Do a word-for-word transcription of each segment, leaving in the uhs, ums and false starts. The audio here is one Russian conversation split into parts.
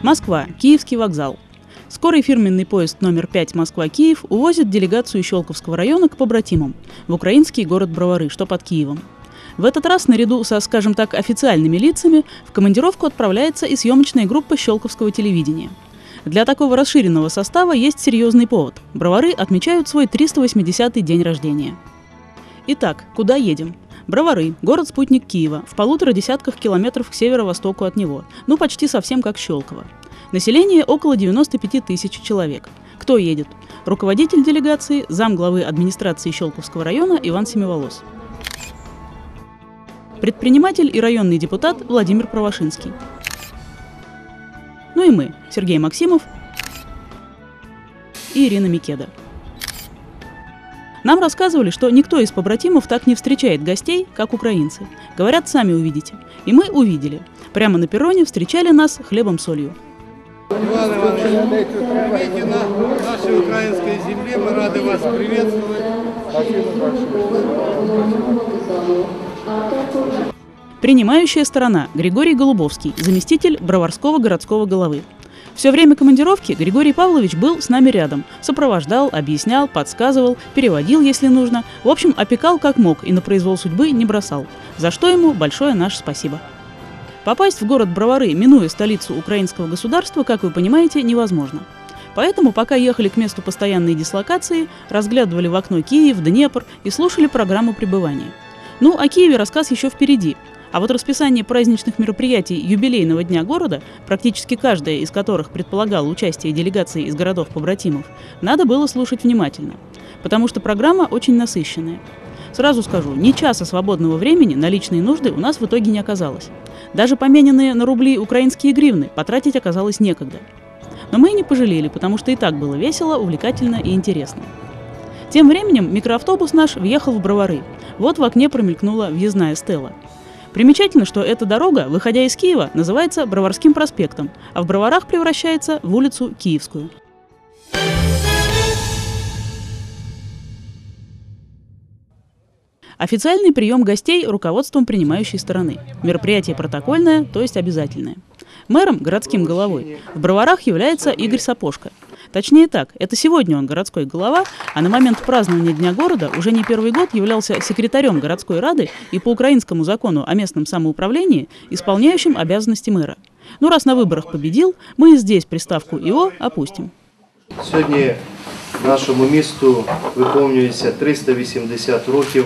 Москва. Киевский вокзал. Скорый фирменный поезд номер пять Москва-Киев увозит делегацию Щелковского района к побратимам в украинский город Бровары, что под Киевом. В этот раз наряду со, скажем так, официальными лицами в командировку отправляется и съемочная группа Щелковского телевидения. Для такого расширенного состава есть серьезный повод. Бровары отмечают свой триста восьмидесятый день рождения. Итак, куда едем? Бровары – город-спутник Киева, в полутора десятках километров к северо-востоку от него, ну почти совсем как Щелково. Население около девяноста пяти тысяч человек. Кто едет? Руководитель делегации, замглавы администрации Щелковского района Иван Семиволос. Предприниматель и районный депутат Владимир Правошинский. Ну и мы, Сергей Максимов и Ирина Микеда. Нам рассказывали, что никто из побратимов так не встречает гостей, как украинцы. Говорят, сами увидите. И мы увидели. Прямо на перроне встречали нас хлебом-солью. Иван Иванович, живите на нашей украинской земле, мы рады вас приветствовать. Принимающая сторона – Григорий Голубовский, заместитель Броварского городского головы. Все время командировки Григорий Павлович был с нами рядом, сопровождал, объяснял, подсказывал, переводил, если нужно, в общем, опекал как мог и на произвол судьбы не бросал, за что ему большое наше спасибо. Попасть в город Бровары, минуя столицу украинского государства, как вы понимаете, невозможно. Поэтому, пока ехали к месту постоянной дислокации, разглядывали в окно Киев, Днепр и слушали программу пребывания. Ну, о Киеве рассказ еще впереди. А вот расписание праздничных мероприятий юбилейного дня города, практически каждая из которых предполагала участие делегаций из городов-побратимов, надо было слушать внимательно, потому что программа очень насыщенная. Сразу скажу, ни часа свободного времени на личные нужды у нас в итоге не оказалось. Даже помененные на рубли украинские гривны потратить оказалось некогда. Но мы и не пожалели, потому что и так было весело, увлекательно и интересно. Тем временем микроавтобус наш въехал в Бровары. Вот в окне промелькнула въездная стела. Примечательно, что эта дорога, выходя из Киева, называется Броварским проспектом, а в Броварах превращается в улицу Киевскую. Официальный прием гостей руководством принимающей стороны. Мероприятие протокольное, то есть обязательное. Мэром, городским головой, в Броварах является Игорь Сапожко. Точнее так, это сегодня он городской голова, а на момент празднования Дня города уже не первый год являлся секретарем городской рады и по украинскому закону о местном самоуправлении исполняющим обязанности мэра. Ну, раз на выборах победил, мы и здесь приставку «ио» опустим. Сегодня нашему місту виповнюється триста вісімдесят років.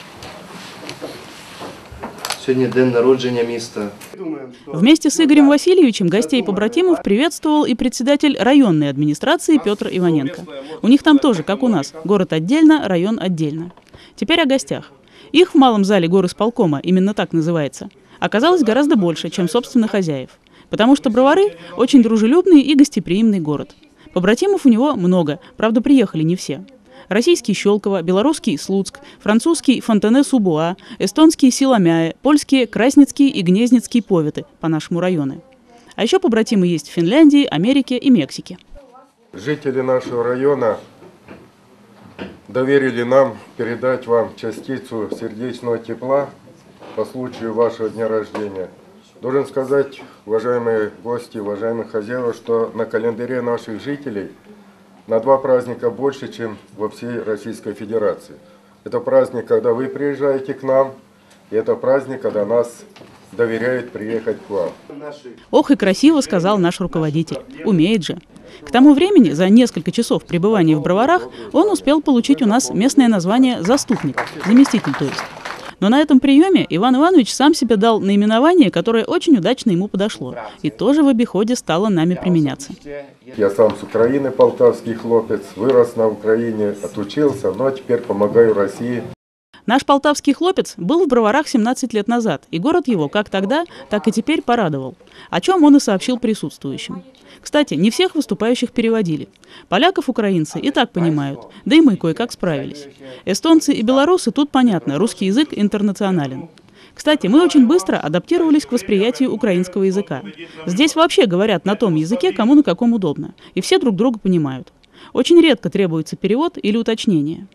Сегодня день народжения міста. Вместе с Игорем Васильевичем гостей-побратимов приветствовал и председатель районной администрации Петр Иваненко. У них там тоже, как у нас, город отдельно, район отдельно. Теперь о гостях. Их в малом зале горисполкома, именно так называется, оказалось гораздо больше, чем, собственно, хозяев. Потому что Бровары – очень дружелюбный и гостеприимный город. Побратимов у него много, правда, приехали не все. Российский Щелково, белорусский Слуцк, французский Фонтене-Субуа, эстонский Силамяе, польские Красницкий и Гнездницкий поветы по нашему району. А еще побратимы есть в Финляндии, Америке и Мексике. Жители нашего района доверили нам передать вам частицу сердечного тепла по случаю вашего дня рождения. Должен сказать, уважаемые гости, уважаемые хозяева, что на календаре наших жителей на два праздника больше, чем во всей Российской Федерации. Это праздник, когда вы приезжаете к нам, и это праздник, когда нас доверяют приехать к вам. Ох и красиво сказал наш руководитель. Умеет же. К тому времени, за несколько часов пребывания в Броварах, он успел получить у нас местное название «заступник», заместитель то есть. Но на этом приеме Иван Иванович сам себе дал наименование, которое очень удачно ему подошло, и тоже в обиходе стало нами применяться. Я сам с Украины, полтавский хлопец, вырос на Украине, отучился, но теперь помогаю России. Наш полтавский хлопец был в Броварах семнадцать лет назад, и город его как тогда, так и теперь порадовал, о чем он и сообщил присутствующим. Кстати, не всех выступающих переводили. Поляков украинцы и так понимают, да и мы кое-как справились. Эстонцы и белорусы тут понятно, русский язык интернационален. Кстати, мы очень быстро адаптировались к восприятию украинского языка. Здесь вообще говорят на том языке, кому на каком удобно, и все друг друга понимают. Очень редко требуется перевод или уточнение.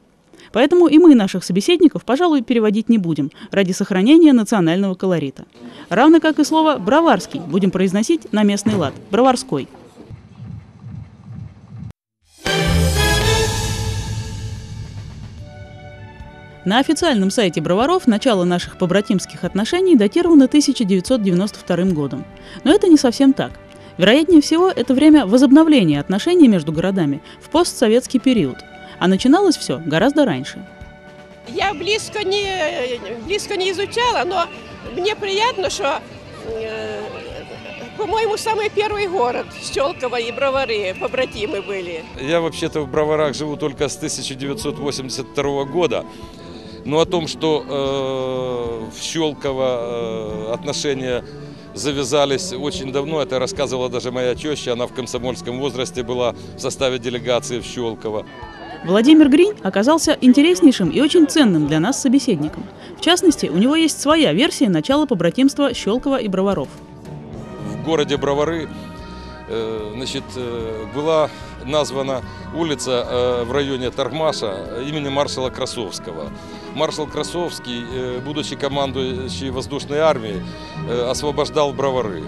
Поэтому и мы наших собеседников, пожалуй, переводить не будем, ради сохранения национального колорита. Равно как и слово «броварский» будем произносить на местный лад – «броварской». На официальном сайте броваров начало наших побратимских отношений датировано тысяча девятьсот девяносто вторым годом. Но это не совсем так. Вероятнее всего, это время возобновления отношений между городами в постсоветский период. А начиналось все гораздо раньше. Я близко не, близко не изучала, но мне приятно, что, э, по-моему, самый первый город Щелково и Бровары побратимы были. Я вообще-то в Броварах живу только с тысяча девятьсот восемьдесят второго года. Но о том, что э, в Щелково э, отношения завязались очень давно, это рассказывала даже моя теща, она в комсомольском возрасте была в составе делегации в Щелково. Владимир Гринь оказался интереснейшим и очень ценным для нас собеседником. В частности, у него есть своя версия начала побратимства Щелково и Броваров. В городе Бровары э, значит, э, была названа улица э, в районе Таргмаша имени маршала Красовского. Маршал Красовский, э, будучи командующий воздушной армией, э, освобождал Бровары.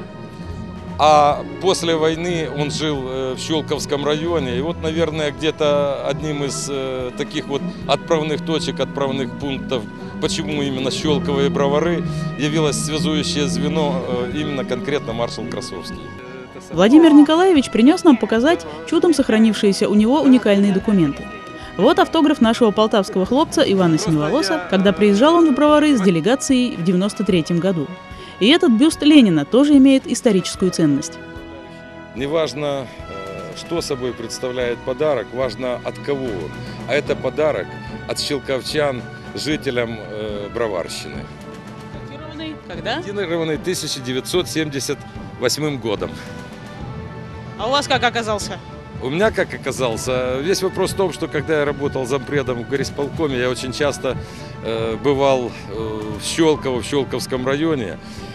А после войны он жил в Щелковском районе. И вот, наверное, где-то одним из э, таких вот отправных точек, отправных пунктов, почему именно Щелково и Бровары, явилось связующее звено э, именно конкретно маршал Красовский. Владимир Николаевич принес нам показать чудом сохранившиеся у него уникальные документы. Вот автограф нашего полтавского хлопца Ивана Семиволоса, когда приезжал он в Бровары с делегацией в девяносто третьем году. И этот бюст Ленина тоже имеет историческую ценность. Неважно, что собой представляет подарок, важно от кого он. А это подарок от щелковчан жителям э, Броварщины. Датированный когда? Датированный тысяча девятьсот семьдесят восьмым годом. А у вас как оказался? У меня как оказался, весь вопрос в том, что когда я работал зампредом в горисполкоме, я очень часто э, бывал э, в Щелково, в Щелковском районе.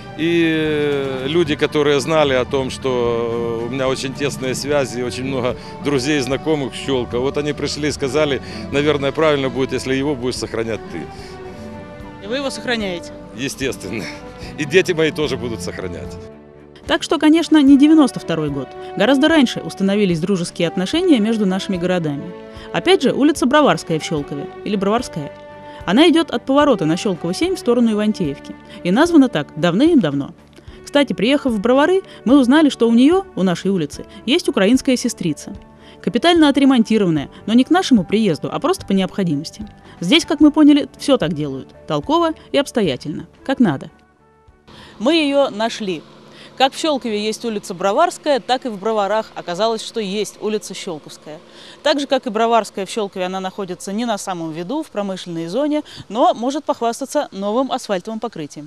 И люди, которые знали о том, что у меня очень тесные связи, очень много друзей, знакомых в Щелково, вот они пришли и сказали, наверное, правильно будет, если его будешь сохранять ты. И вы его сохраняете? Естественно. И дети мои тоже будут сохранять. Так что, конечно, не девяносто второй год. Гораздо раньше установились дружеские отношения между нашими городами. Опять же, улица Броварская в Щелкове, или Броварская. Она идет от поворота на Щелково семь в сторону Ивантеевки. И названа так давным-давно. Кстати, приехав в Бровары, мы узнали, что у нее, у нашей улицы, есть украинская сестрица. Капитально отремонтированная, но не к нашему приезду, а просто по необходимости. Здесь, как мы поняли, все так делают. Толково и обстоятельно. Как надо. Мы ее нашли. Как в Щелкове есть улица Броварская, так и в Броварах оказалось, что есть улица Щелковская. Так же, как и Броварская в Щелкове, она находится не на самом виду, в промышленной зоне, но может похвастаться новым асфальтовым покрытием.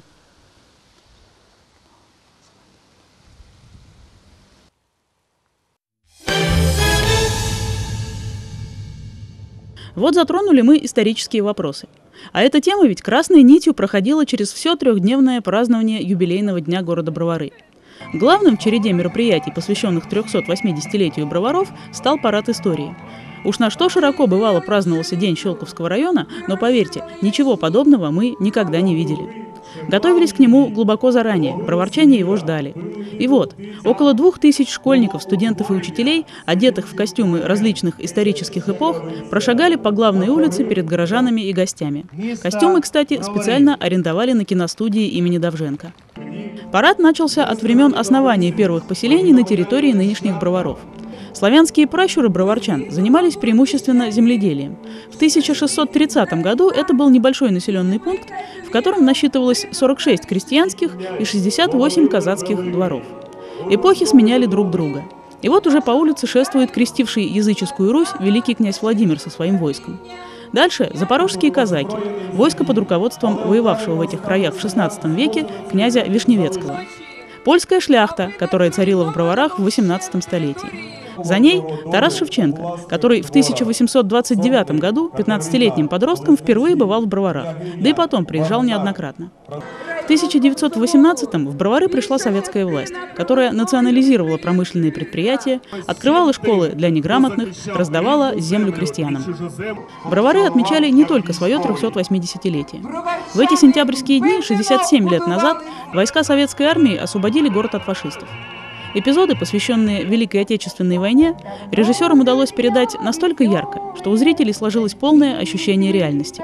Вот затронули мы исторические вопросы. А эта тема ведь красной нитью проходила через все трехдневное празднование юбилейного дня города Бровары. Главным в череде мероприятий, посвященных трехсот-восьмидесятилетию Броваров, стал парад истории. Уж на что широко бывало праздновался День Щелковского района, но поверьте, ничего подобного мы никогда не видели. Готовились к нему глубоко заранее, броварчане его ждали. И вот, около двух тысяч школьников, студентов и учителей, одетых в костюмы различных исторических эпох, прошагали по главной улице перед горожанами и гостями. Костюмы, кстати, специально арендовали на киностудии имени Довженко. Парад начался от времен основания первых поселений на территории нынешних Броваров. Славянские пращуры броварчан занимались преимущественно земледелием. В тысяча шестьсот тридцатом году это был небольшой населенный пункт, в котором насчитывалось сорок шесть крестьянских и шестьдесят восемь казацких дворов. Эпохи сменяли друг друга. И вот уже по улице шествует крестивший языческую Русь великий князь Владимир со своим войском. Дальше запорожские казаки, войско под руководством воевавшего в этих краях в шестнадцатом веке князя Вишневецкого. Польская шляхта, которая царила в Броварах в восемнадцатом столетии. За ней Тарас Шевченко, который в тысяча восемьсот двадцать девятом году пятнадцатилетним подростком впервые бывал в Броварах, да и потом приезжал неоднократно. В тысяча девятьсот восемнадцатом в Бровары пришла советская власть, которая национализировала промышленные предприятия, открывала школы для неграмотных, раздавала землю крестьянам. Бровары отмечали не только свое трехсотвосьмидесятилетие. В эти сентябрьские дни, шестьдесят семь лет назад, войска советской армии освободили город от фашистов. Эпизоды, посвященные Великой Отечественной войне, режиссерам удалось передать настолько ярко, что у зрителей сложилось полное ощущение реальности.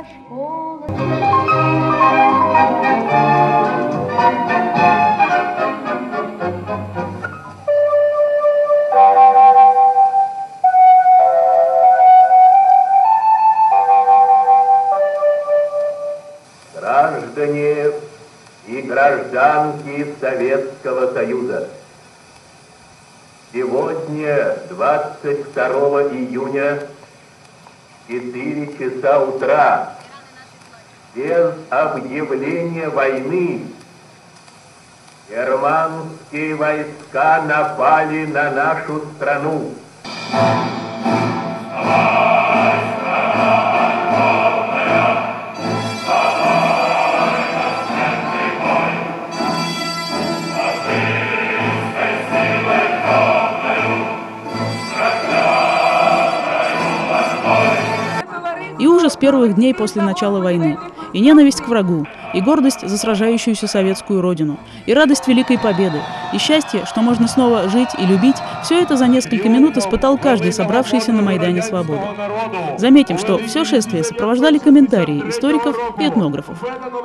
Граждане и гражданки Советского Союза, сегодня, двадцать второго июня, четыре часа утра, без объявления войны, германские войска напали на нашу страну. И ужас первых дней после начала войны, и ненависть к врагу, и гордость за сражающуюся советскую родину, и радость великой победы, и счастье, что можно снова жить и любить – все это за несколько минут испытал каждый собравшийся на Майдане Свободы. Заметим, что все шествие сопровождали комментарии историков и этнографов.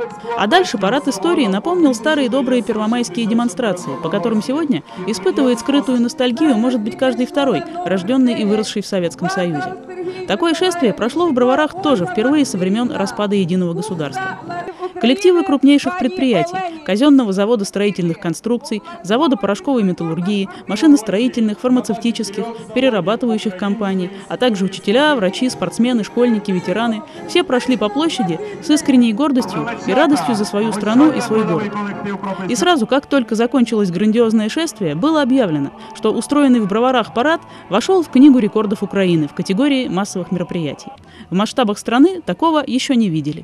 А дальше парад истории напомнил старые добрые первомайские демонстрации, по которым сегодня испытывает скрытую ностальгию, может быть, каждый второй, рожденный и выросший в Советском Союзе. Такое шествие прошло в Броварах тоже впервые со времен распада единого государства. Коллективы крупнейших предприятий, казенного завода строительных конструкций, завода порошковой металлургии, машиностроительных, фармацевтических, перерабатывающих компаний, а также учителя, врачи, спортсмены, школьники, ветераны – все прошли по площади с искренней гордостью и радостью за свою страну и свой город. И сразу, как только закончилось грандиозное шествие, было объявлено, что устроенный в Броварах парад вошел в Книгу рекордов Украины в категории массовых мероприятий. В масштабах страны такого еще не видели.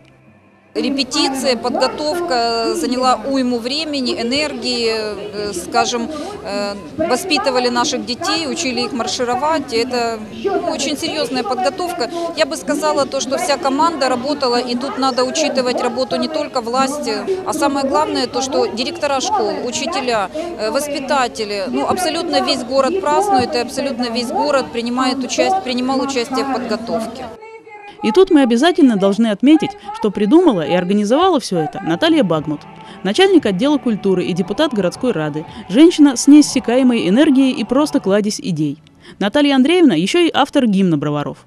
Репетиция, подготовка заняла уйму времени, энергии, скажем, воспитывали наших детей, учили их маршировать. Это очень серьезная подготовка. Я бы сказала то, что вся команда работала, и тут надо учитывать работу не только власти, а самое главное то, что директора школ, учителя, воспитатели, ну абсолютно весь город празднует, и абсолютно весь город принимает участие, принимал участие в подготовке. И тут мы обязательно должны отметить, что придумала и организовала все это Наталья Багмут, начальник отдела культуры и депутат городской рады, женщина с неиссякаемой энергией и просто кладезь идей. Наталья Андреевна еще и автор гимна Броваров.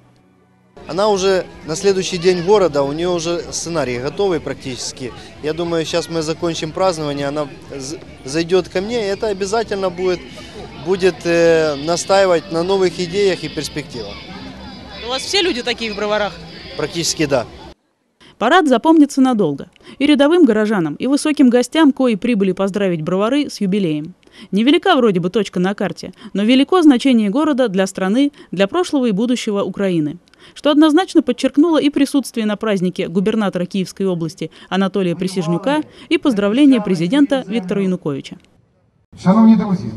Она уже на следующий день города, у нее уже сценарий готовый практически. Я думаю, сейчас мы закончим празднование, она зайдет ко мне, и это обязательно будет, будет э, настаивать на новых идеях и перспективах. У вас все люди такие в Броварах? Практически да. Парад запомнится надолго. И рядовым горожанам, и высоким гостям, кои прибыли поздравить Бровары с юбилеем. Невелика вроде бы точка на карте, но велико значение города для страны, для прошлого и будущего Украины. Что однозначно подчеркнуло и присутствие на празднике губернатора Киевской области Анатолия Присяжнюка, и поздравления президента Віктора Януковича. Шановні друзі,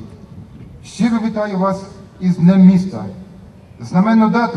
щиро вітаю вас із Днем міста. Знаменну дату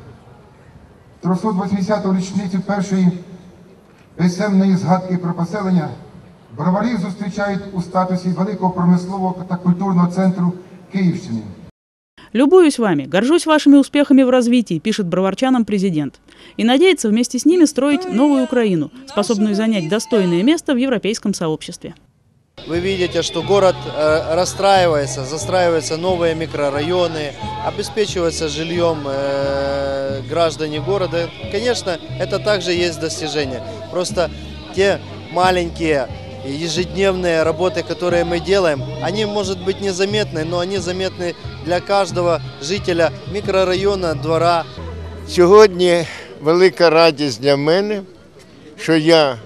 трьохсотвосьмидесяту річницю першої писемної згадки про поселення Броварів зустрічають у статусі великого промислового та культурного центру Київщини. «Любуюсь вами, горжусь вашими успехами в развитии», пишет броварчанам президент. И надеется вместе с ними строить новую Украину, способную занять достойное место в европейском сообществе. Вы видите, что город э, расстраивается, застраиваются новые микрорайоны, обеспечивается жильем э, граждане города. Конечно, это также есть достижение. Просто те маленькие ежедневные работы, которые мы делаем, они, может быть, незаметны, но они заметны для каждого жителя микрорайона, двора. Сьогодні велика радість для мене, що я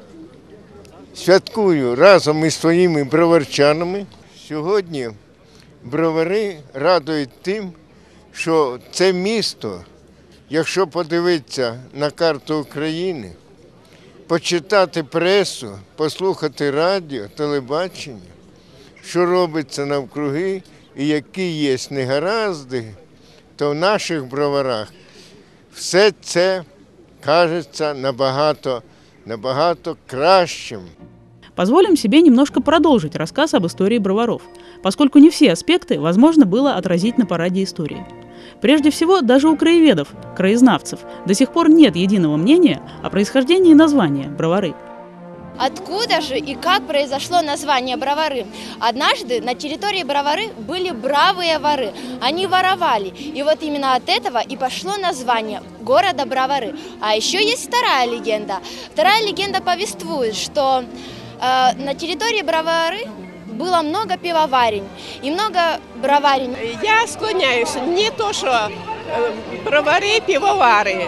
святкую разом із своїми броварчанами. Сьогодні Бровари радують тим, що це місто, якщо подивитися на карту України, почитати пресу, послухати радіо, телебачення, що робиться навкруги і які є негаразди, то в наших Броварах все це кажется набагато, набагато кращим. Позволим себе немножко продолжить рассказ об истории броваров, поскольку не все аспекты возможно было отразить на параде истории. Прежде всего, даже у краеведов, краезнавцев, до сих пор нет единого мнения о происхождении названия «бровары». Откуда же и как произошло название Бровары? Однажды на территории Бровары были бравые воры. Они воровали. И вот именно от этого и пошло название города Бровары. А еще есть вторая легенда. Вторая легенда повествует, что э, на территории Бровары было много пивоварень и много броварень. Я склоняюсь не то, что бровары, пивовары.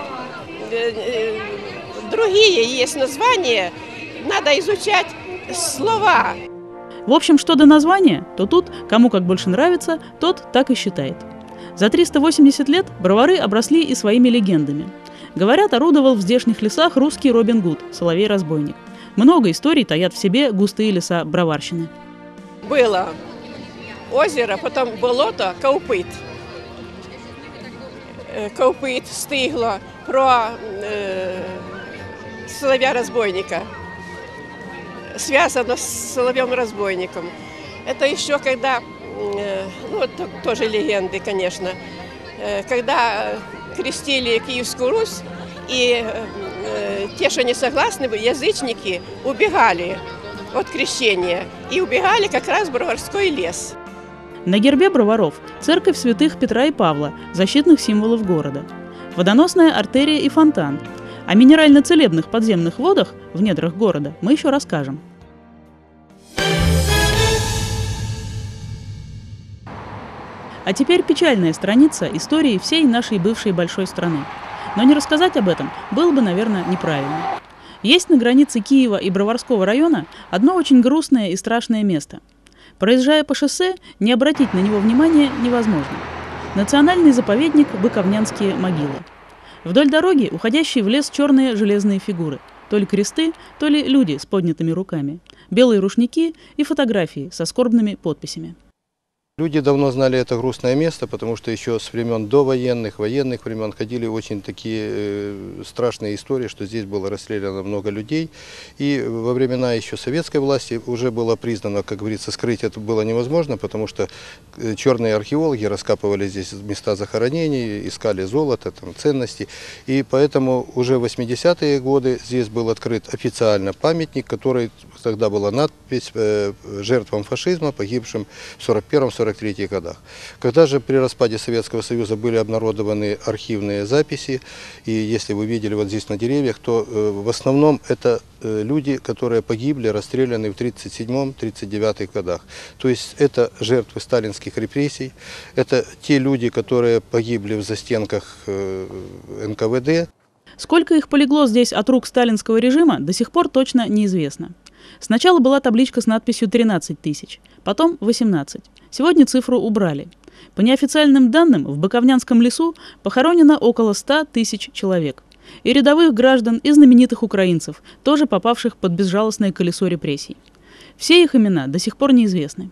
Другие есть названия. Надо изучать слова. В общем, что до названия, то тут, кому как больше нравится, тот так и считает. За триста восемьдесят лет бровары обросли и своими легендами. Говорят, орудовал в здешних лесах русский Робин Гуд, соловей-разбойник. Много историй таят в себе густые леса броварщины. Было озеро, потом болото, Каупит. Каупит, Стигло, про э, соловья-разбойника. Связано с соловьем-разбойником. Это еще когда, ну, это тоже легенды, конечно, когда крестили Киевскую Русь, и те, что не согласны, язычники, убегали от крещения и убегали как раз в Броварской лес. На гербе броваров церковь святых Петра и Павла, защитных символов города, водоносная артерия и фонтан. О минерально-целебных подземных водах в недрах города мы еще расскажем. А теперь печальная страница истории всей нашей бывшей большой страны. Но не рассказать об этом было бы, наверное, неправильно. Есть на границе Киева и Броварского района одно очень грустное и страшное место. Проезжая по шоссе, не обратить на него внимания невозможно. Национальный заповедник Буковнянские могилы. Вдоль дороги уходящие в лес черные железные фигуры. То ли кресты, то ли люди с поднятыми руками. Белые рушники и фотографии со скорбными подписями. Люди давно знали это грустное место, потому что еще с времен довоенных, военных времен ходили очень такие э, страшные истории, что здесь было расстреляно много людей. И во времена еще советской власти уже было признано, как говорится, скрыть это было невозможно, потому что черные археологи раскапывали здесь места захоронений, искали золото, там, ценности. И поэтому уже в восьмидесятые годы здесь был открыт официально памятник, который тогда была надпись э, жертвам фашизма, погибшим в сорок первом — сорок третьих годах. Когда же при распаде Советского Союза были обнародованы архивные записи, и если вы видели вот здесь на деревьях, то э, в основном это э, люди, которые погибли, расстреляны в тридцать седьмом — тридцать девятых годах. То есть это жертвы сталинских репрессий, это те люди, которые погибли в застенках э, эн ка вэ дэ. Сколько их полегло здесь от рук сталинского режима, до сих пор точно неизвестно. Сначала была табличка с надписью тринадцать тысяч, потом восемнадцать. Сегодня цифру убрали. По неофициальным данным, в Буковнянском лесу похоронено около ста тысяч человек. И рядовых граждан, и знаменитых украинцев, тоже попавших под безжалостное колесо репрессий. Все их имена до сих пор неизвестны.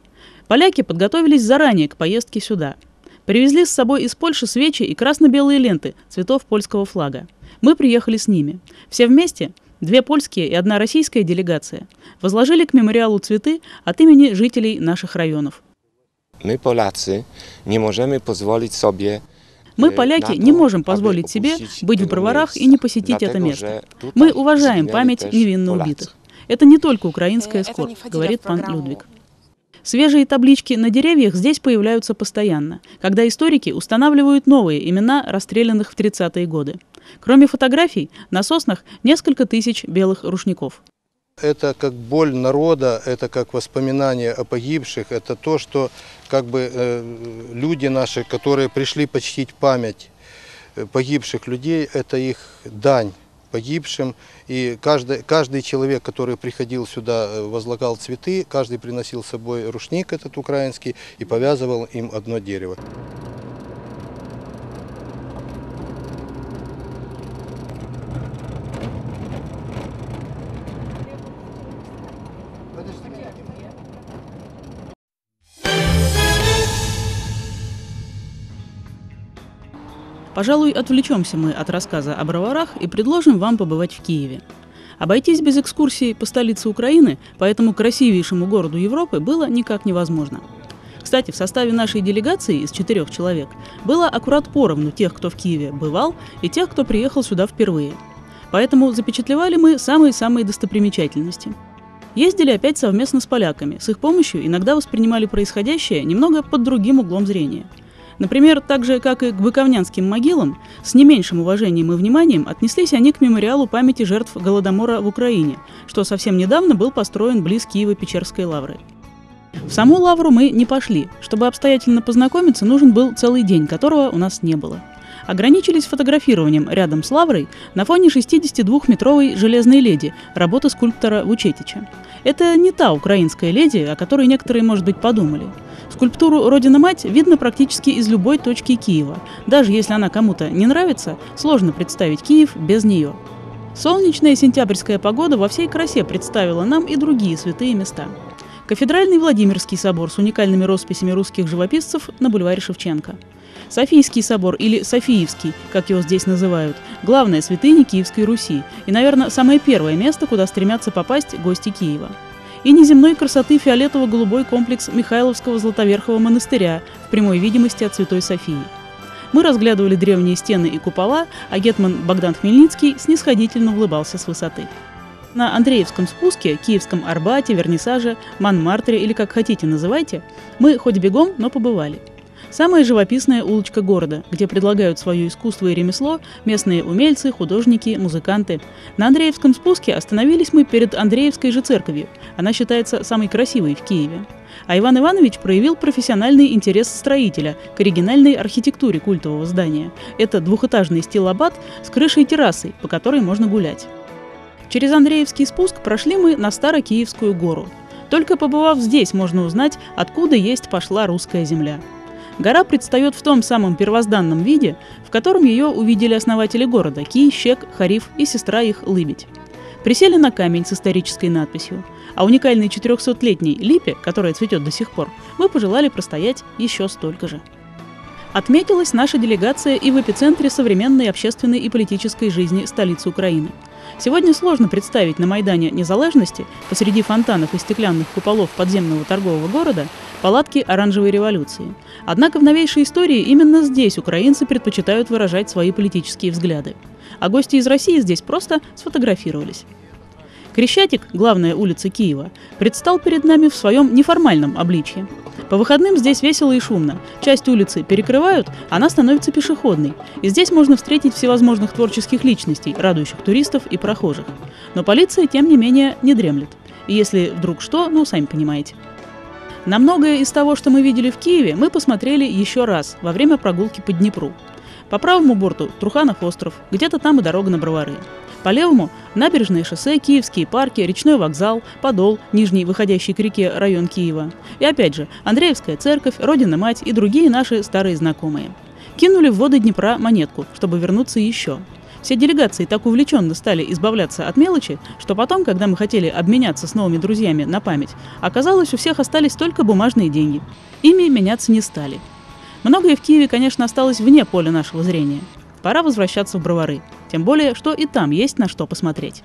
Поляки подготовились заранее к поездке сюда. Привезли с собой из Польши свечи и красно-белые ленты цветов польского флага. Мы приехали с ними. Все вместе, две польские и одна российская делегация, возложили к мемориалу цветы от имени жителей наших районов. Мы, поляcy, не можем позволить себе Мы, поляки, не можем позволить себе быть в Броварах и не посетить это место. Мы уважаем память невинно убитых. Это не только украинская скорбь, говорит пан Людвиг. Свежие таблички на деревьях здесь появляются постоянно, когда историки устанавливают новые имена расстрелянных в тридцатые годы. Кроме фотографий, на соснах несколько тысяч белых рушников. Это как боль народа, это как воспоминание о погибших, это то, что как бы э, люди наши, которые пришли почтить память погибших людей, это их дань погибшим. И каждый, каждый человек, который приходил сюда, возлагал цветы, каждый приносил с собой рушник этот украинский и повязывал им одно дерево. пожалуй, отвлечемся мы от рассказа о броварах и предложим вам побывать в Киеве. Обойтись без экскурсии по столице Украины, по этому красивейшему городу Европы, было никак невозможно. Кстати, в составе нашей делегации из четырех человек было аккурат поровну тех, кто в Киеве бывал, и тех, кто приехал сюда впервые. Поэтому запечатлевали мы самые-самые достопримечательности. Ездили опять совместно с поляками, с их помощью иногда воспринимали происходящее немного под другим углом зрения. Например, так же, как и к Быковнянским могилам, с не меньшим уважением и вниманием отнеслись они к мемориалу памяти жертв Голодомора в Украине, что совсем недавно был построен близ Киево-Печерской лавры. В саму лавру мы не пошли. Чтобы обстоятельно познакомиться, нужен был целый день, которого у нас не было. Ограничились фотографированием рядом с лаврой на фоне шестидесятидвухметровой железной леди, работы скульптора Вучетича. Это не та украинская леди, о которой некоторые, может быть, подумали. Скульптуру «Родина-мать» видно практически из любой точки Киева. Даже если она кому-то не нравится, сложно представить Киев без нее. Солнечная сентябрьская погода во всей красе представила нам и другие святые места. Кафедральный Владимирский собор с уникальными росписями русских живописцев на бульваре Шевченко. Софийский собор, или Софиевский, как его здесь называют, главная святыня Киевской Руси и, наверное, самое первое место, куда стремятся попасть гости Киева. И неземной красоты фиолетово-голубой комплекс Михайловского Златоверхого монастыря в прямой видимости от Святой Софии. Мы разглядывали древние стены и купола, а гетман Богдан Хмельницкий снисходительно улыбался с высоты. На Андреевском спуске, Киевском Арбате, Вернисаже, Монмартре или как хотите называйте, мы хоть бегом, но побывали. Самая живописная улочка города, где предлагают свое искусство и ремесло местные умельцы, художники, музыканты. На Андреевском спуске остановились мы перед Андреевской же церковью. Она считается самой красивой в Киеве. А Иван Иванович проявил профессиональный интерес строителя к оригинальной архитектуре культового здания. Это двухэтажный стилобат с крышей-террасой, по которой можно гулять. Через Андреевский спуск прошли мы на Старокиевскую гору. Только побывав здесь, можно узнать, откуда есть пошла русская земля. Гора предстает в том самом первозданном виде, в котором ее увидели основатели города – Кий, Щек, Хариф и сестра их Лыбедь. Присели на камень с исторической надписью, а уникальной четырехсотлетней липе, которая цветет до сих пор, мы пожелали простоять еще столько же. Отметилась наша делегация и в эпицентре современной общественной и политической жизни столицы Украины. Сегодня сложно представить на Майдане Незалежности, посреди фонтанов и стеклянных куполов подземного торгового города, палатки оранжевой революции. Однако в новейшей истории именно здесь украинцы предпочитают выражать свои политические взгляды. А гости из России здесь просто сфотографировались. Крещатик, главная улица Киева, предстал перед нами в своем неформальном обличье. По выходным здесь весело и шумно. Часть улицы перекрывают, она становится пешеходной. И здесь можно встретить всевозможных творческих личностей, радующих туристов и прохожих. Но полиция, тем не менее, не дремлет. И если вдруг что, ну, сами понимаете. На многое из того, что мы видели в Киеве, мы посмотрели еще раз во время прогулки по Днепру. По правому борту Труханов остров, где-то там и дорога на Бровары. По левому – набережное шоссе, Киевские парки, речной вокзал, Подол, нижний, выходящий к реке район Киева. И опять же, Андреевская церковь, Родина-мать и другие наши старые знакомые. Кинули в воды Днепра монетку, чтобы вернуться еще. Все делегации так увлеченно стали избавляться от мелочи, что потом, когда мы хотели обменяться с новыми друзьями на память, оказалось, у всех остались только бумажные деньги. Ими меняться не стали. Многое в Киеве, конечно, осталось вне поля нашего зрения. Пора возвращаться в Бровары. Тем более, что и там есть на что посмотреть.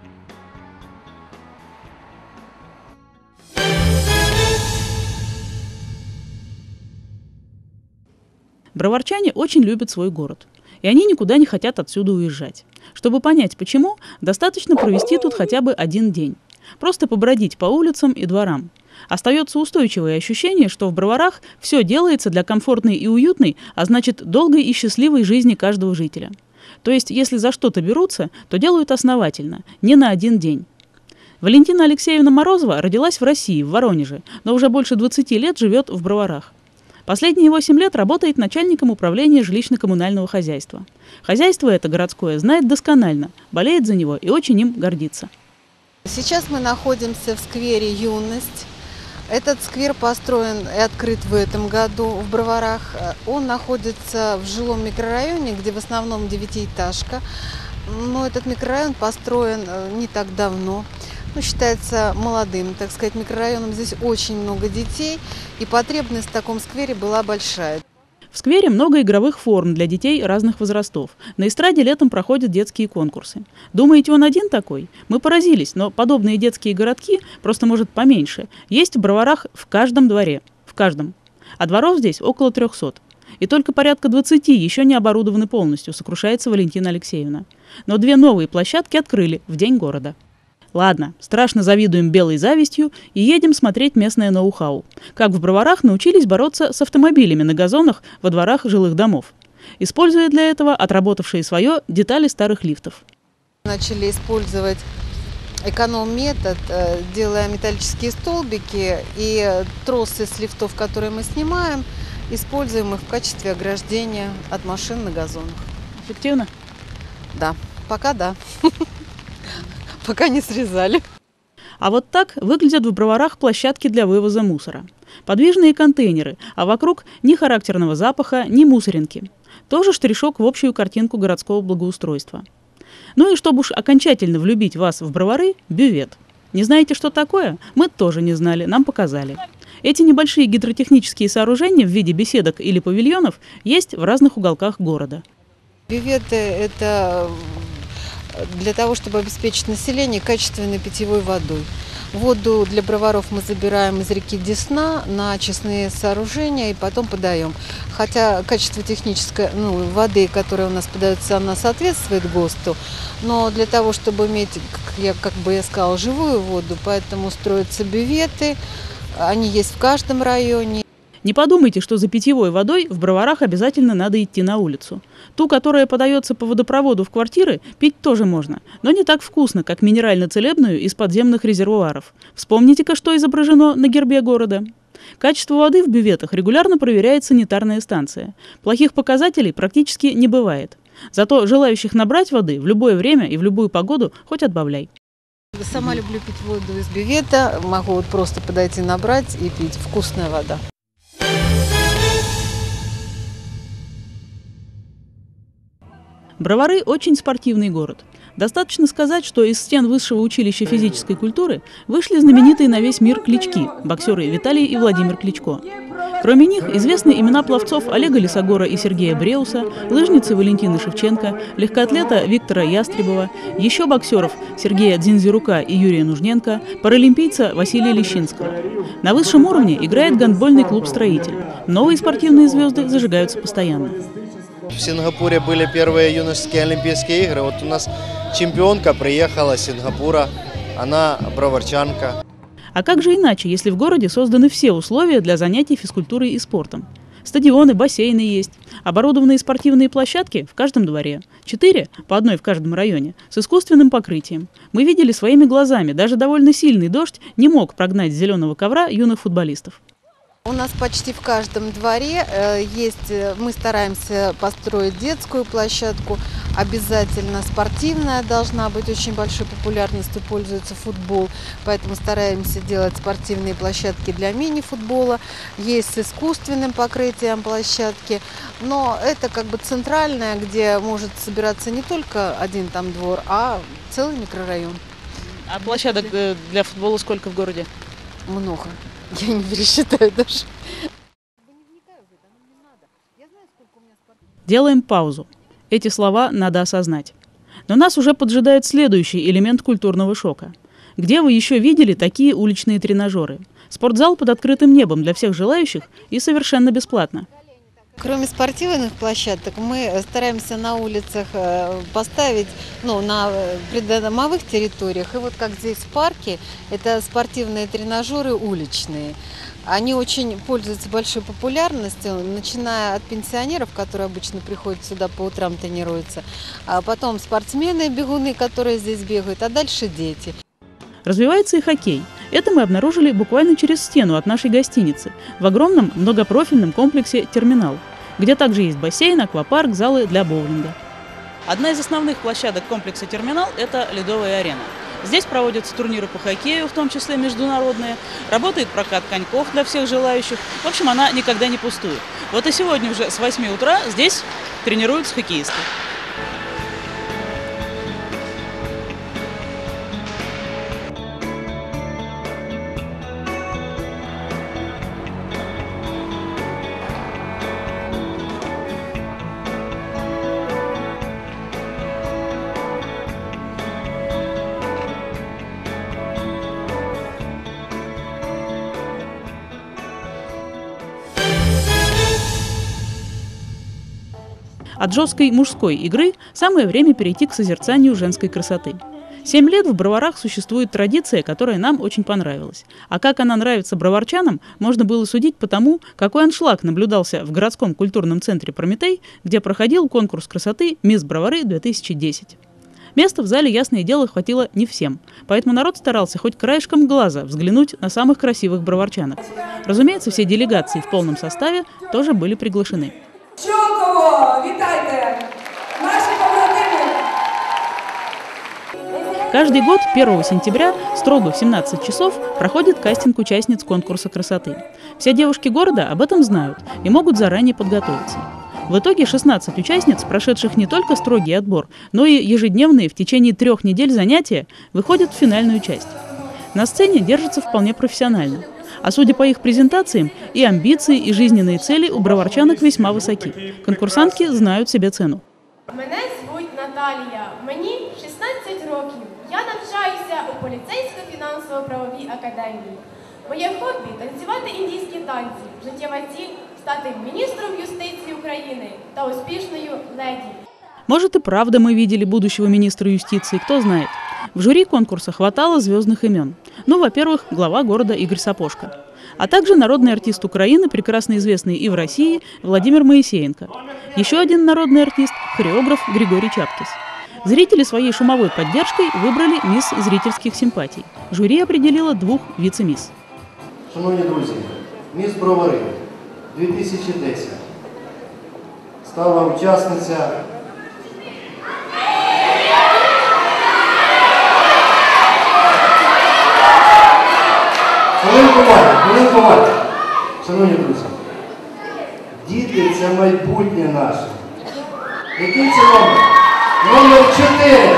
Броварчане очень любят свой город. И они никуда не хотят отсюда уезжать. Чтобы понять почему, достаточно провести тут хотя бы один день. Просто побродить по улицам и дворам. Остается устойчивое ощущение, что в Броварах все делается для комфортной и уютной, а значит долгой и счастливой жизни каждого жителя. То есть, если за что-то берутся, то делают основательно, не на один день. Валентина Алексеевна Морозова родилась в России, в Воронеже, но уже больше двадцати лет живет в Броварах. Последние восемь лет работает начальником управления жилищно-коммунального хозяйства. Хозяйство это городское знает досконально, болеет за него и очень им гордится. Сейчас мы находимся в сквере «Юность». Этот сквер построен и открыт в этом году в Броварах. Он находится в жилом микрорайоне, где в основном девятиэтажка. Но этот микрорайон построен не так давно. Ну, считается молодым, так сказать, микрорайоном. Здесь очень много детей, и потребность в таком сквере была большая. В сквере много игровых форм для детей разных возрастов. На эстраде летом проходят детские конкурсы. Думаете, он один такой? Мы поразились, но подобные детские городки, просто, может, поменьше, есть в Броварах в каждом дворе. В каждом. А дворов здесь около трехсот. И только порядка двадцати еще не оборудованы полностью, сокрушается Валентина Алексеевна. Но две новые площадки открыли в День города. Ладно, страшно завидуем белой завистью и едем смотреть местное ноу-хау. Как в Броварах научились бороться с автомобилями на газонах во дворах жилых домов, используя для этого отработавшие свое детали старых лифтов. Начали использовать эконом-метод, делая металлические столбики и тросы с лифтов, которые мы снимаем, используем их в качестве ограждения от машин на газонах. Эффективно? Да, пока да. Пока не срезали. А вот так выглядят в Броварах площадки для вывоза мусора. Подвижные контейнеры, а вокруг ни характерного запаха, ни мусоринки. Тоже штришок в общую картинку городского благоустройства. Ну и чтобы уж окончательно влюбить вас в Бровары, бювет. Не знаете, что такое? Мы тоже не знали, нам показали. Эти небольшие гидротехнические сооружения в виде беседок или павильонов есть в разных уголках города. Бюветы – это для того, чтобы обеспечить население качественной питьевой водой. Воду для Броваров мы забираем из реки Десна на очистные сооружения и потом подаем. Хотя качество технической ну, воды, которая у нас подается, она соответствует ГОСТу, но для того, чтобы иметь, как я, как бы я сказала, живую воду, поэтому строятся бюветы, они есть в каждом районе. Не подумайте, что за питьевой водой в Броварах обязательно надо идти на улицу. Ту, которая подается по водопроводу в квартиры, пить тоже можно, но не так вкусно, как минерально-целебную из подземных резервуаров. Вспомните-ка, что изображено на гербе города. Качество воды в бюветах регулярно проверяет санитарная станция. Плохих показателей практически не бывает. Зато желающих набрать воды в любое время и в любую погоду хоть отбавляй. Сама люблю пить воду из бювета, могу вот просто подойти набрать и пить. Вкусная вода. Бровары – очень спортивный город. Достаточно сказать, что из стен Высшего училища физической культуры вышли знаменитые на весь мир клички – боксеры Виталий и Владимир Кличко. Кроме них известны имена пловцов Олега Лисогора и Сергея Бреуса, лыжницы Валентины Шевченко, легкоатлета Виктора Ястребова, еще боксеров Сергея Дзинзирука и Юрия Нужненко, паралимпийца Василия Лещинского. На высшем уровне играет гандбольный клуб «Строитель». Новые спортивные звезды зажигаются постоянно. В Сингапуре были первые юношеские Олимпийские игры. Вот у нас чемпионка приехала из Сингапура, она броварчанка. А как же иначе, если в городе созданы все условия для занятий физкультурой и спортом? Стадионы, бассейны есть, оборудованные спортивные площадки в каждом дворе. Четыре, по одной в каждом районе, с искусственным покрытием. Мы видели своими глазами, даже довольно сильный дождь не мог прогнать с зеленого ковра юных футболистов. У нас почти в каждом дворе есть, мы стараемся построить детскую площадку, обязательно спортивная должна быть, очень большой популярностью пользуется футбол, поэтому стараемся делать спортивные площадки для мини-футбола, есть с искусственным покрытием площадки, но это как бы центральная, где может собираться не только один там двор, а целый микрорайон. А площадок для футбола сколько в городе? Много. Я не пересчитаю даже. Делаем паузу. Эти слова надо осознать. Но нас уже поджидает следующий элемент культурного шока. Где вы еще видели такие уличные тренажеры? Спортзал под открытым небом для всех желающих и совершенно бесплатно. Кроме спортивных площадок, мы стараемся на улицах поставить, ну, на придомовых территориях. И вот как здесь в парке, это спортивные тренажеры уличные. Они очень пользуются большой популярностью, начиная от пенсионеров, которые обычно приходят сюда по утрам тренируются, а потом спортсмены, бегуны, которые здесь бегают, а дальше дети. Развивается и хоккей. Это мы обнаружили буквально через стену от нашей гостиницы, в огромном многопрофильном комплексе «Терминал», где также есть бассейн, аквапарк, залы для боулинга. Одна из основных площадок комплекса «Терминал» – это ледовая арена. Здесь проводятся турниры по хоккею, в том числе международные, работает прокат коньков для всех желающих. В общем, она никогда не пустует. Вот и сегодня уже с восьми утра здесь тренируются хоккеисты. От жесткой мужской игры самое время перейти к созерцанию женской красоты. Семь лет в Броварах существует традиция, которая нам очень понравилась. А как она нравится броварчанам, можно было судить по тому, какой аншлаг наблюдался в городском культурном центре «Прометей», где проходил конкурс красоты «Мисс Бровары-две тысячи десять». Места в зале, ясное дело, хватило не всем, поэтому народ старался хоть краешком глаза взглянуть на самых красивых броварчанок. Разумеется, все делегации в полном составе тоже были приглашены. Щелково, вітайте! Наші побратими! Каждый год первого сентября строго в семнадцать часов проходит кастинг участниц конкурса красоты. Все девушки города об этом знают и могут заранее подготовиться. В итоге шестнадцать участниц, прошедших не только строгий отбор, но и ежедневные в течение трех недель занятия, выходят в финальную часть. На сцене держатся вполне профессионально. А судя по их презентациям, и амбиции, и жизненные цели у броварчанок весьма высоки. Конкурсантки знают себе цену. Мене звуть Наталія, мені шістнадцять років. Я навчаюся у поліцейсько-фінансово-правовій академії. Моє хобі – танцювати індійські танці. Життєва ціль – стати міністром юстиції України та успішною леді. Может, и правда мы видели будущего министра юстиции, кто знает. В жюри конкурса хватало звездных имен. Ну, во-первых, глава города Игорь Сапожко. А также народный артист Украины, прекрасно известный и в России, Владимир Моисеенко. Еще один народный артист – хореограф Григорий Чапкис. Зрители своей шумовой поддержкой выбрали мисс зрительских симпатий. Жюри определило двух вице-мисс. Шановні друзі, міс Бровари дві тисячі десять стала учасниця Хвилинку уваги, хвилинку уваги. Шановні друзі, діти – це майбутнє наше. Який це номер? Номер чотири.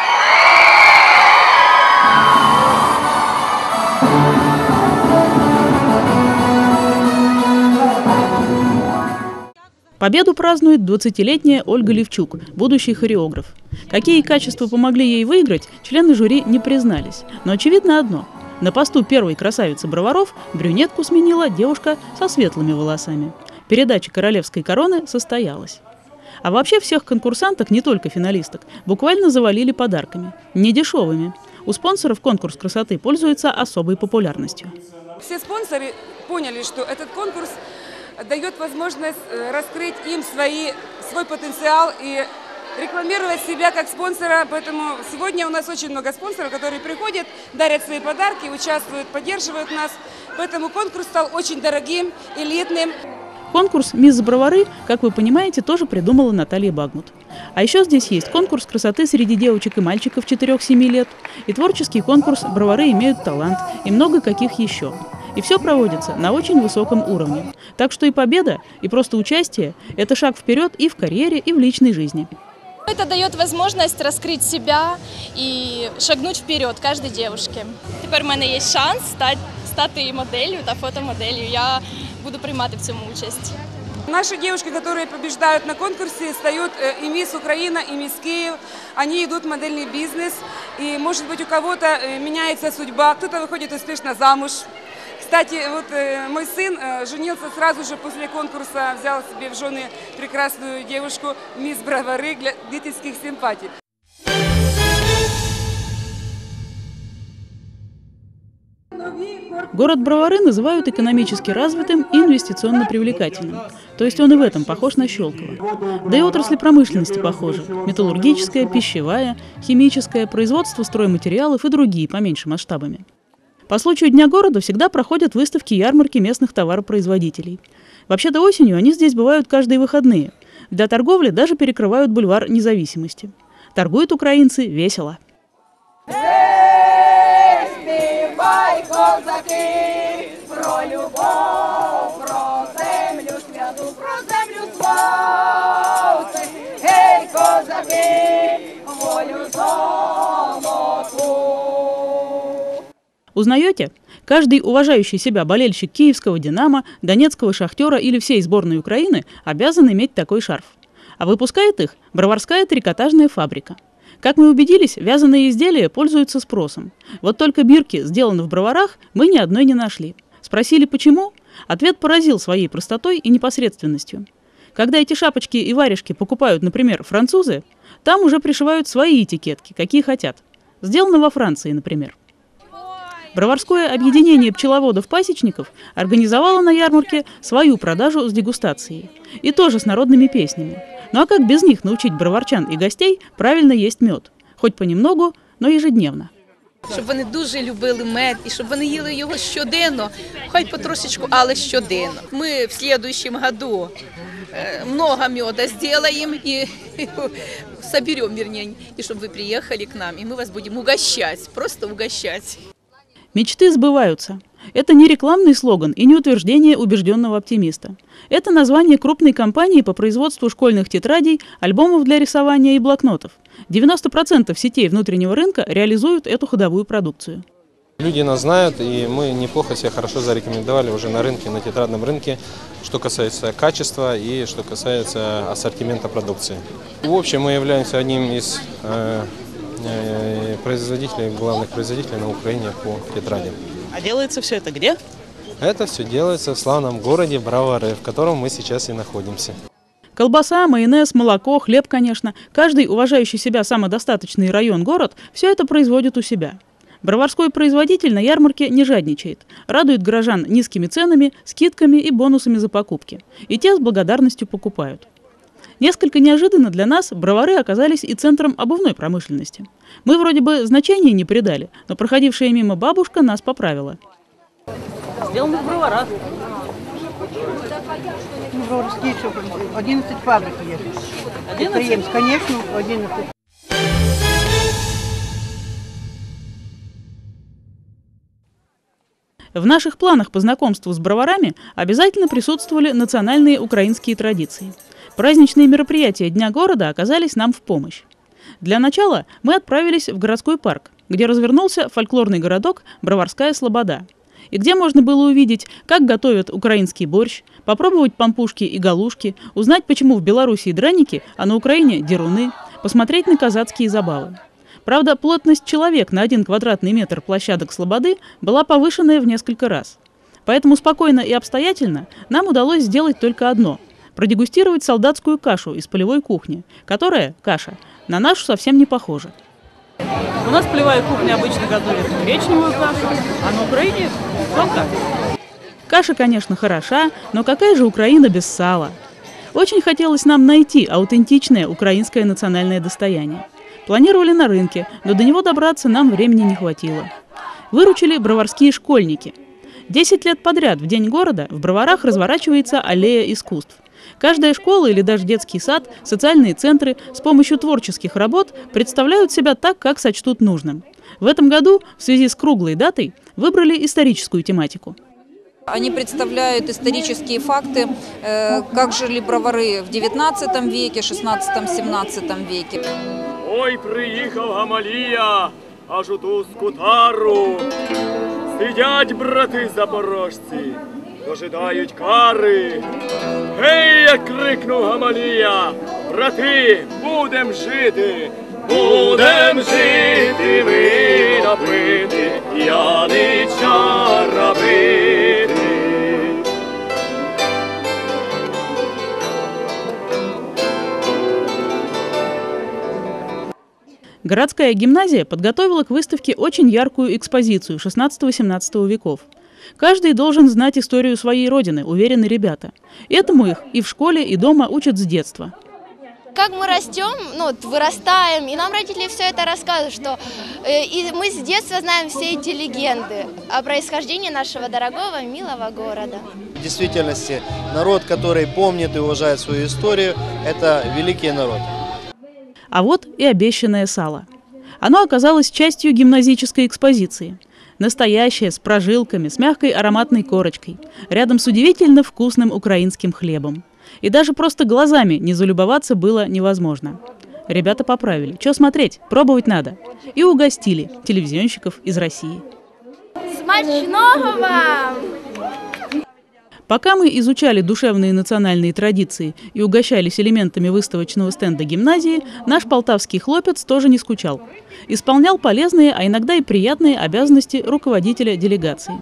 Победу празднует двадцатилетняя Ольга Левчук, будущий хореограф. Какие качества помогли ей выиграть, члены жюри не признались. Но очевидно одно – на посту первой красавицы Броваров брюнетку сменила девушка со светлыми волосами. Передача королевской короны состоялась. А вообще всех конкурсанток, не только финалисток, буквально завалили подарками. Недешевыми. У спонсоров конкурс красоты пользуется особой популярностью. Все спонсоры поняли, что этот конкурс дает возможность раскрыть им свои, свой потенциал и рекламировать себя как спонсора. Поэтому сегодня у нас очень много спонсоров, которые приходят, дарят свои подарки, участвуют, поддерживают нас. Поэтому конкурс стал очень дорогим, элитным. Конкурс «Мисс Бровары», как вы понимаете, тоже придумала Наталья Багмут. А еще здесь есть конкурс красоты среди девочек и мальчиков четырёх-семи лет, и творческий конкурс «Бровары имеют талант», и много каких еще. И все проводится на очень высоком уровне. Так что и победа, и просто участие – это шаг вперед и в карьере, и в личной жизни. Это дает возможность раскрыть себя и шагнуть вперед каждой девушке. Теперь у меня есть шанс стать, стать моделью, та фотомоделью. Я буду приймати в цьому участь. Наши девушки, которые побеждают на конкурсе, стают и мисс Украина, и мисс Киев. Они идут в модельный бизнес. И, может быть, у кого-то меняется судьба, кто-то выходит успешно замуж. Кстати, вот э, мой сын э, женился сразу же после конкурса, взял себе в жены прекрасную девушку, мисс Бровары, для зрительских симпатий. Город Бровары называют экономически развитым и инвестиционно привлекательным. То есть он и в этом похож на Щелково. Да и отрасли промышленности похожи. Металлургическая, пищевая, химическая, производство стройматериалов и другие поменьше масштабами. По случаю Дня города всегда проходят выставки и ярмарки местных товаропроизводителей. Вообще-то осенью они здесь бывают каждые выходные. Для торговли даже перекрывают бульвар Независимости. Торгуют украинцы весело. Козаки, про любов, про землю святу, про землю славу, гей, козаки, волю золоту. Узнаете? Каждый уважающий себя болельщик киевского «Динамо», донецкого «Шахтера» или всей сборной Украины обязан иметь такой шарф. А выпускает их Броварская трикотажная фабрика. Как мы убедились, вязаные изделия пользуются спросом. Вот только бирки, сделанные в Броварах, мы ни одной не нашли. Спросили, почему? Ответ поразил своей простотой и непосредственностью. Когда эти шапочки и варежки покупают, например, французы, там уже пришивают свои этикетки, какие хотят. Сделано во Франции, например. Броварское объединение пчеловодов-пасечников организовало на ярмарке свою продажу с дегустацией. И тоже с народными песнями. Ну а как без них научить броварчан и гостей правильно есть мед? Хоть понемногу, но ежедневно. Щоб вони дуже любили мед і щоб вони їли його щоденно, хай потрошечку, але щоденно. Ми в следующем году много меда сделаем и соберем, вернее, и чтобы вы приехали к нам, и мы вас будем угощать, просто угощать. Мечты сбываются. Это не рекламный слоган и не утверждение убежденного оптимиста. Это название крупной компании по производству школьных тетрадей, альбомов для рисования и блокнотов. девяносто процентов сетей внутреннего рынка реализуют эту ходовую продукцию. Люди нас знают, и мы неплохо себя хорошо зарекомендовали уже на рынке, на тетрадном рынке, что касается качества и что касается ассортимента продукции. В общем, мы являемся одним из э, э, производителей, главных производителей на Украине по тетрадям. А делается все это где? Это все делается в славном городе Бровары, в котором мы сейчас и находимся. Колбаса, майонез, молоко, хлеб, конечно. Каждый уважающий себя самодостаточный район-город все это производит у себя. Броварской производитель на ярмарке не жадничает. Радует горожан низкими ценами, скидками и бонусами за покупки. И те с благодарностью покупают. Несколько неожиданно для нас Бровары оказались и центром обувной промышленности. Мы вроде бы значения не придали, но проходившая мимо бабушка нас поправила. Сделано в Броварах. Броварские, одиннадцать фабрик есть. одиннадцать? Конечно, одиннадцать. В наших планах по знакомству с броварами обязательно присутствовали национальные украинские традиции. Праздничные мероприятия Дня города оказались нам в помощь. Для начала мы отправились в городской парк, где развернулся фольклорный городок Броварская Слобода, и где можно было увидеть, как готовят украинский борщ, попробовать пампушки и галушки, узнать, почему в Белоруссии драники, а на Украине деруны, посмотреть на казацкие забавы. Правда, плотность человек на один квадратный метр площадок Слободы была повышенная в несколько раз. Поэтому спокойно и обстоятельно нам удалось сделать только одно – продегустировать солдатскую кашу из полевой кухни, которая, каша, на нашу совсем не похожа. У нас полевая кухня обычно готовит гречневую кашу, а на Украине – солдат. Каша, конечно, хороша, но какая же Украина без сала? Очень хотелось нам найти аутентичное украинское национальное достояние. Планировали на рынке, но до него добраться нам времени не хватило. Выручили броварские школьники. Десять лет подряд в День города в Броварах разворачивается аллея искусств. Каждая школа или даже детский сад, социальные центры с помощью творческих работ представляют себя так, как сочтут нужным. В этом году в связи с круглой датой выбрали историческую тематику. Они представляют исторические факты, как жили бровары в девятнадцатом веке, шестнадцатом-семнадцатом веке. Ой, приїхав Гамалія, аж у ту скутару. Сидять брати запорожці, дожидають кари. Гей, як крикнув Гамалія, брати, будем жити, будем жити, вина пити, янича робити. Городская гимназия подготовила к выставке очень яркую экспозицию шестнадцатого-семнадцатого веков. Каждый должен знать историю своей родины, уверены ребята. Этому их и в школе, и дома учат с детства. Как мы растем, ну, вырастаем, и нам родители все это рассказывают, что э, и мы с детства знаем все эти легенды о происхождении нашего дорогого, милого города. В действительности, народ, который помнит и уважает свою историю, это великий народ. А вот и обещанное сало. Оно оказалось частью гимназической экспозиции. Настоящее, с прожилками, с мягкой ароматной корочкой, рядом с удивительно вкусным украинским хлебом. И даже просто глазами не залюбоваться было невозможно. Ребята поправили. Что смотреть? Пробовать надо. И угостили телевизионщиков из России. Смачного вам! Пока мы изучали душевные национальные традиции и угощались элементами выставочного стенда гимназии, наш полтавский хлопец тоже не скучал. Исполнял полезные, а иногда и приятные обязанности руководителя делегации.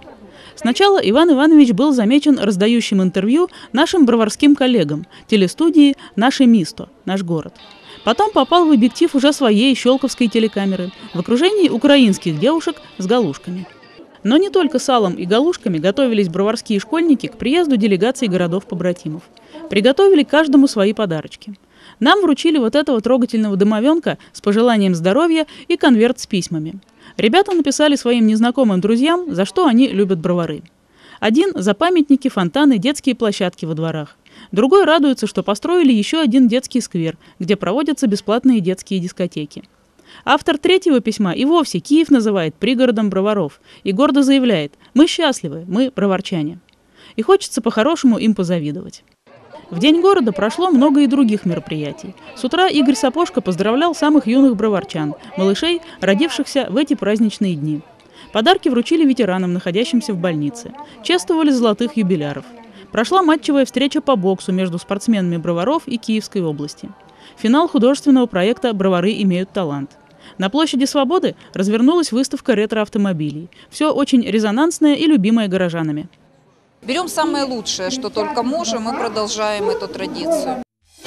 Сначала Иван Иванович был замечен раздающим интервью нашим броварским коллегам, телестудии «Наше Мисто», «Наш город». Потом попал в объектив уже своей щелковской телекамеры в окружении украинских девушек с галушками. Но не только салом и галушками готовились броварские школьники к приезду делегаций городов-побратимов. Приготовили каждому свои подарочки. Нам вручили вот этого трогательного домовенка с пожеланием здоровья и конверт с письмами. Ребята написали своим незнакомым друзьям, за что они любят Бровары. Один за памятники, фонтаны, детские площадки во дворах. Другой радуется, что построили еще один детский сквер, где проводятся бесплатные детские дискотеки. Автор третьего письма и вовсе Киев называет пригородом Броваров и гордо заявляет: «Мы счастливы, мы броварчане». И хочется по-хорошему им позавидовать. В День города прошло много и других мероприятий. С утра Игорь Сапожко поздравлял самых юных броварчан, малышей, родившихся в эти праздничные дни. Подарки вручили ветеранам, находящимся в больнице. Чествовали золотых юбиляров. Прошла матчевая встреча по боксу между спортсменами Броваров и Киевской области. Финал художественного проекта «Бровары имеют талант». На площади Свободы развернулась выставка ретро-автомобилей. Все очень резонансное и любимое горожанами. Берем самое лучшее, что только можем, и продолжаем эту традицию.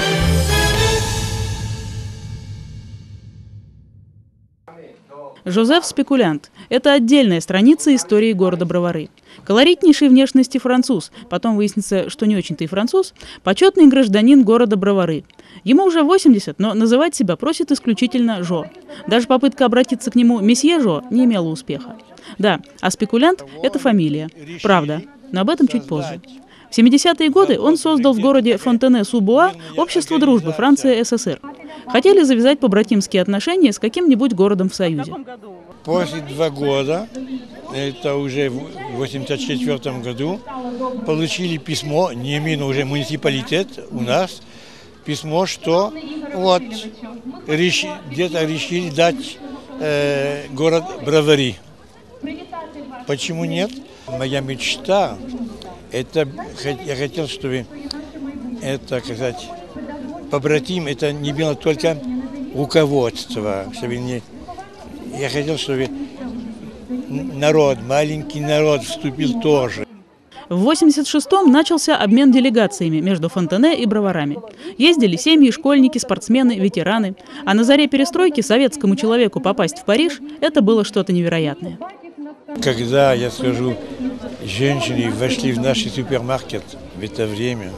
Жозеф Спекулянт – это отдельная страница истории города Бровары. Колоритнейшей внешности француз, потом выяснится, что не очень-то и француз, почетный гражданин города Бровары. Ему уже восемьдесят, но называть себя просит исключительно Жо. Даже попытка обратиться к нему месье Жо не имела успеха. Да, а Спекулянт – это фамилия. Правда, но об этом чуть позже. В семидесятые годы он создал в городе Фонтене-су-Буа общество дружбы Франция-СССР. Хотели завязать побратимские отношения с каким-нибудь городом в Союзе. После два года, это уже в восемьдесят четвёртом году, получили письмо, не именно уже муниципалитет у нас, письмо, что вот реши, где-то решили дать э, город Бровари. Почему нет? Моя мечта, это я хотел, чтобы это, сказать, побратим, это не было только руководство, чтобы не, я хотел, чтобы народ, маленький народ вступил тоже. В восемьдесят шестом начался обмен делегациями между Фонтене и Броварами. Ездили семьи, школьники, спортсмены, ветераны. А на заре перестройки советскому человеку попасть в Париж – это было что-то невероятное. Когда, я скажу, женщины вошли в наш супермаркет в это время,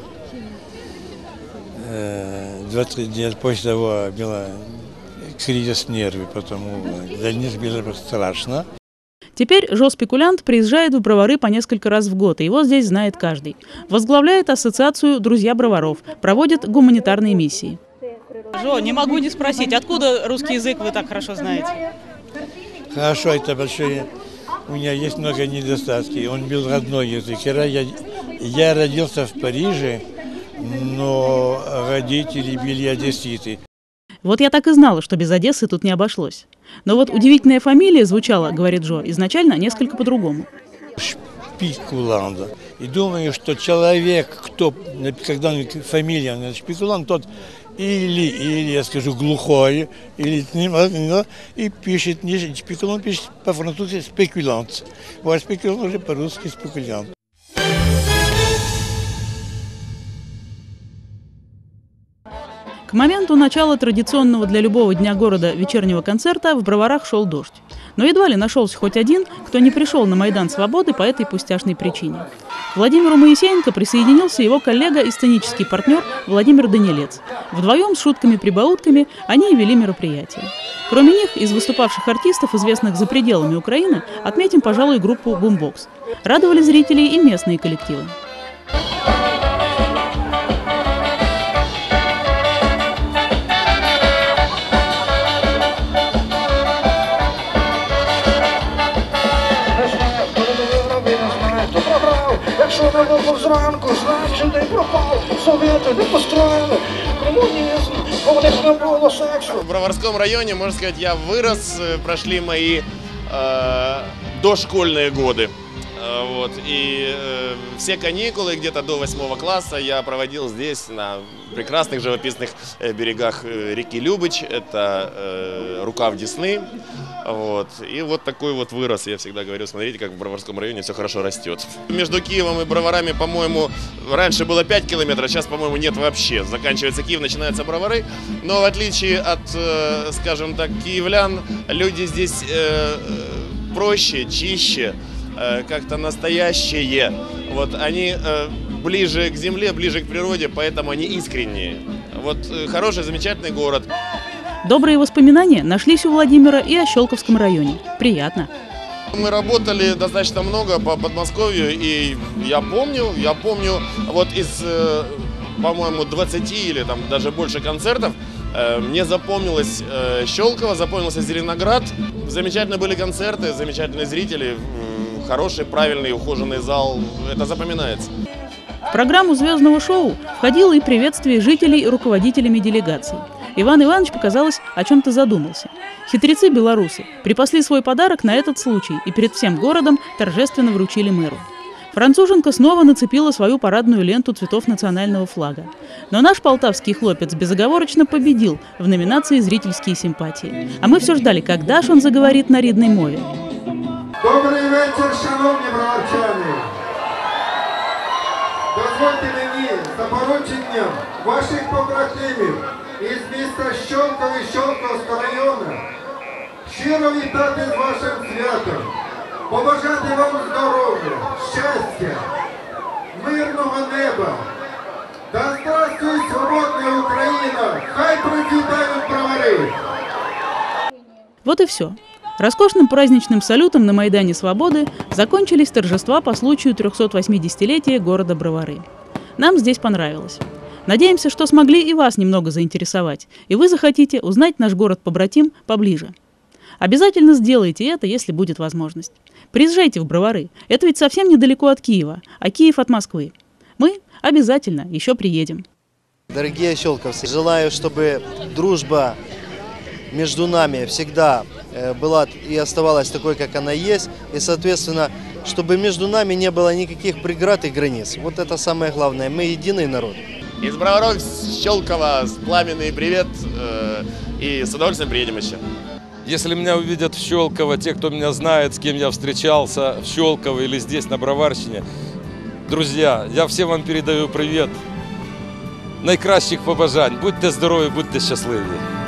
двадцать лет после того был кризис нервов, потому для них было страшно. Теперь Жо Спекулянт приезжает в Бровары по несколько раз в год, и его здесь знает каждый. Возглавляет ассоциацию «Друзья Броваров», проводит гуманитарные миссии. Жо, не могу не спросить, откуда русский язык вы так хорошо знаете? Хорошо, это большое. У меня есть много недостатков. Он был родной язык. Я, я родился в Париже, но родители были одесситы. Вот я так и знала, что без Одессы тут не обошлось. Но вот удивительная фамилия звучала, говорит Жо, изначально несколько по-другому. Спекулант. И думаю, что человек, кто, когда фамилия Спекулант, тот или, или, я скажу, глухой, или и пишет, не спекулянт, пишет по-французски спекулянт. Вот спекулянт уже по-русски спекулянт. К моменту начала традиционного для любого дня города вечернего концерта в Броварах шел дождь. Но едва ли нашелся хоть один, кто не пришел на Майдан Свободы по этой пустяшной причине. К Владимиру Моисеенко присоединился его коллега и сценический партнер Владимир Данилец. Вдвоем с шутками-прибаутками они и вели мероприятие. Кроме них, из выступавших артистов, известных за пределами Украины, отметим, пожалуй, группу «Бумбокс». Радовали зрителей и местные коллективы. Якщо не випав зранку, значить ти пропав. Совєти не построїли, комунізм, у них не було сексу. В Броварском районе, можно сказать, я вырос, прошли мои э, дошкольные годы. Э, вот, и э, все каникулы где-то до восьмого класса я проводил здесь, на прекрасных живописных берегах реки Любыч. Это э, рукав Десны. Вот. И вот такой вот вырос, я всегда говорю, смотрите, как в Броварском районе все хорошо растет. Между Киевом и Броварами, по-моему, раньше было пять километров, сейчас, по-моему, нет вообще. Заканчивается Киев, начинаются Бровары. Но в отличие от, скажем так, киевлян, люди здесь проще, чище, как-то настоящие. Вот они ближе к земле, ближе к природе, поэтому они искренние. Вот хороший, замечательный город. Добрые воспоминания нашлись у Владимира и о Щелковском районе. Приятно. Мы работали достаточно много по Подмосковью, и я помню, я помню, вот из, по-моему, двадцати или там даже больше концертов, мне запомнилось Щелково, запомнился Зеленоград. Замечательные были концерты, замечательные зрители, хороший, правильный, ухоженный зал. Это запоминается. В программу звездного шоу входило и приветствие жителей руководителями делегаций. Иван Иванович, показалось, о чем-то задумался. Хитрецы-белорусы припасли свой подарок на этот случай и перед всем городом торжественно вручили мэру. Француженка снова нацепила свою парадную ленту цветов национального флага. Но наш полтавский хлопец безоговорочно победил в номинации «Зрительские симпатии». А мы все ждали, когда же он заговорит на рідній мові. Добрий вечір, шановні броварчани! Дозвольте мені за порученням ваших побратимів із міста Щолково і Щолковського району щиро вітати з вашим святом, побажати вам здоров'я, щастя, мирного неба. Да здравствует свободная Украина! Хай процветают бровары! Вот и все. Роскошным праздничным салютом на Майдане Свободы закончились торжества по случаю трехсотвосьмидесятилетия города Бровары. Нам здесь понравилось. Надеемся, что смогли и вас немного заинтересовать, и вы захотите узнать наш город-побратим поближе. Обязательно сделайте это, если будет возможность. Приезжайте в Бровары, это ведь совсем недалеко от Киева, а Киев от Москвы. Мы обязательно еще приедем. Дорогие щелковцы, желаю, чтобы дружба между нами всегда была и оставалась такой, как она есть, и, соответственно, чтобы между нами не было никаких преград и границ. Вот это самое главное. Мы единый народ. Из Броваров, Щелково, пламенный привет, э, и с удовольствием приедем еще. Если меня увидят в Щелково, те, кто меня знает, с кем я встречался в Щелково или здесь, на Броварщине, друзья, я всем вам передаю привет. Найкращих побажань. Будьте здорові, будьте щасливі.